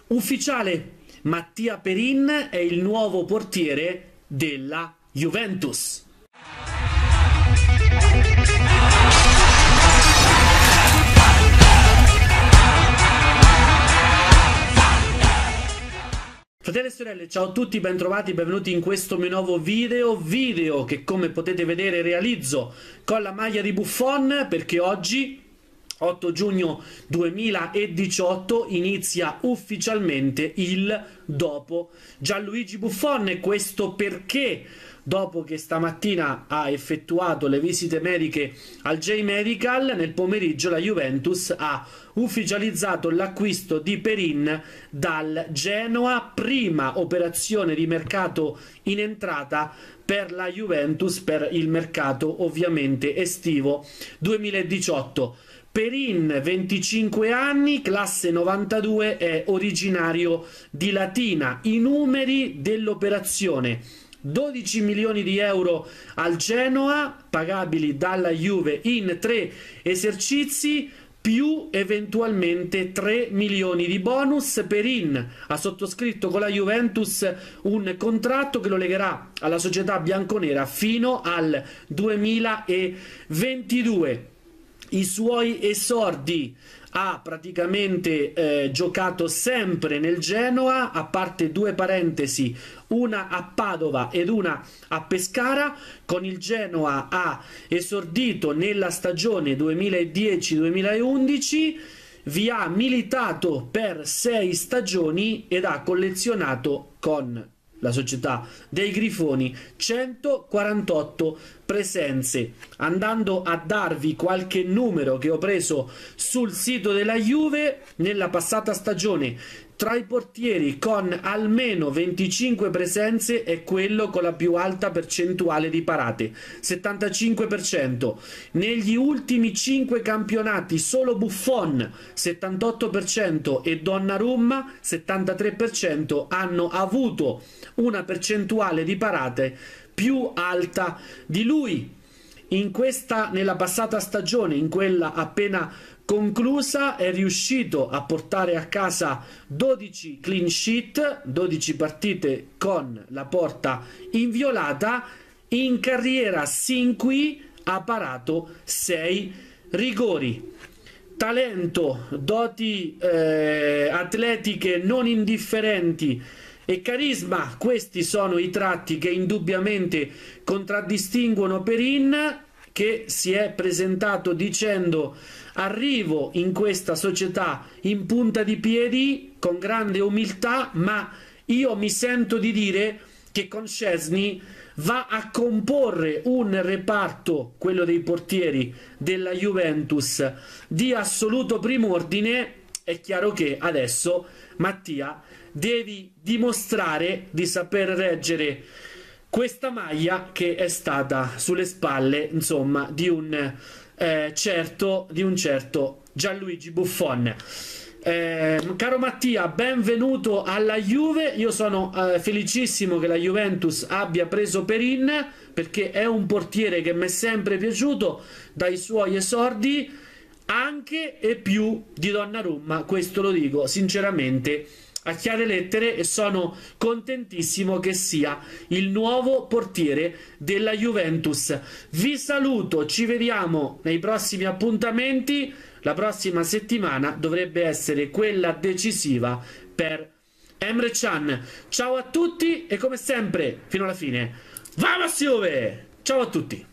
Ufficiale, Mattia Perin è il nuovo portiere della Juventus. Fratelli e sorelle, ciao a tutti, bentrovati, benvenuti in questo mio nuovo video che, come potete vedere, realizzo con la maglia di Buffon, perché oggi 8 giugno 2018 inizia ufficialmente il dopo Gianluigi Buffon. E questo perché, dopo che stamattina ha effettuato le visite mediche al J-Medical, nel pomeriggio la Juventus ha ufficializzato l'acquisto di Perin dal Genoa, prima operazione di mercato in entrata per la Juventus per il mercato ovviamente estivo 2018. Perin, 25 anni, classe 92, è originario di Latina. I numeri dell'operazione: 12 milioni di euro al Genoa, pagabili dalla Juve in 3 esercizi, più eventualmente 3 milioni di bonus. Perin ha sottoscritto con la Juventus un contratto che lo legherà alla società bianconera fino al 2022. I suoi esordi: ha praticamente giocato sempre nel Genoa, a parte 2 parentesi, una a Padova ed una a Pescara. Con il Genoa ha esordito nella stagione 2010-2011, vi ha militato per 6 stagioni ed ha collezionato con la società dei Grifoni 148 presenze. Andando a darvi qualche numero che ho preso sul sito della Juve, nella passata stagione tra i portieri con almeno 25 presenze è quello con la più alta percentuale di parate, 75%. Negli ultimi 5 campionati solo Buffon 78% e Donnarumma 73% hanno avuto una percentuale di parate più alta di lui. Nella passata stagione, in quella appena conclusa, è riuscito a portare a casa 12 clean sheet, 12 partite con la porta inviolata. In carriera sin qui ha parato 6 rigori. Talento, doti atletiche non indifferenti e carisma, questi sono i tratti che indubbiamente contraddistinguono Perin, che si è presentato dicendo: arrivo in questa società in punta di piedi, con grande umiltà, ma io mi sento di dire che con Szczesny va a comporre un reparto, quello dei portieri della Juventus, di assoluto prim'ordine. È chiaro che adesso, Mattia, devi dimostrare di saper reggere questa maglia che è stata sulle spalle, insomma, di un certo Gianluigi Buffon. Caro Mattia, benvenuto alla Juve. Io sono felicissimo che la Juventus abbia preso Perin, perché è un portiere che mi è sempre piaciuto dai suoi esordi, anche e più di Donnarumma. Questo lo dico sinceramente a chiare lettere, e sono contentissimo che sia il nuovo portiere della Juventus. Vi saluto, ci vediamo nei prossimi appuntamenti. La prossima settimana dovrebbe essere quella decisiva per Emre Can. Ciao a tutti e, come sempre, fino alla fine, Vamos Juve! Ciao a tutti!